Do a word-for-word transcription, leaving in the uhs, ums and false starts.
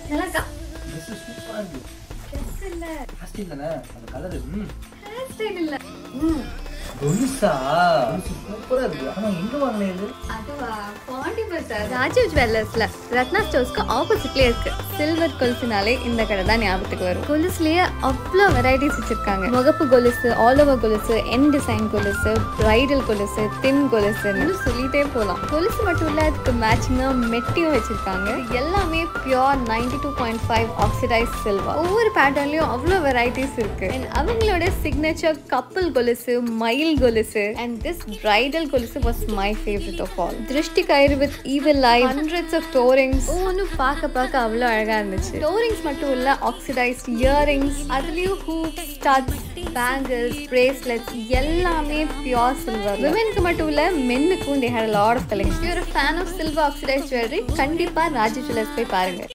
நல்லா இருக்கா? This is super இருக்கு. Dress இல்ல. Casting தானே அந்த கலர். ம். Hair style இல்ல. ம். கொலுசா சூப்பரா இருக்கு. ஆனா எங்க வாங்குனே இது? அதுவா Pondybazaar Rajiv Jewellersல Rathna ஸ்டோர்ஸ்க்கு ஆப்போசிட்லயே இருக்கு. சில்வர் கொலுசுனாலே இந்த கடை தான் ஞாபகத்துக்கு வரும். கொலுசுலயே அவ்வளோ வெரைட்டிஸ் வச்சிருக்காங்க. முகப்பு கொலுசு, ஆல் ஓவர் கொலுசு, என் டிசைன் கொலுசு, பிரைடல் கொலுசு, தின் கொலுசுன்னு சொல்லிட்டே போலாம். கொலுசு மட்டும் இல்ல, அதுக்கு மேட்சிங்கா மெட்டியும் வச்சிருக்காங்க. இது எல்லாமே pure ninety two point five oxidised silver. ஒவ்வொரு பேட்டர்ன்லயும் அவ்வளோ வெரைட்டிஸ் இருக்கு. And அவங்களோட சிக்னேச்சர் கப்பல் கொலுசு, மயில் கொலுசு, and this bridal கொலுசு was my favorite of all. திருஷ்டி கயிறு with evil eye, hundreds of toerings. ஒவ்வொன்னு பார்க்க பார்க்க அவ்வளோ அழகா இருந்துச்சு. toerings மட்டும் இல்ல, oxidized earrings, அதுலயும் hoops, studs, bangles, bracelets எல்லாமே pure silver. womenக்கு மட்டும் இல்ல, menனுக்கும் they had a lot of collections. If you're a fan of silver oxidized jewelry, கண்டிப்பா ராஜீவ் ஜுவல்லர்ஸ் போய் பாருங்க.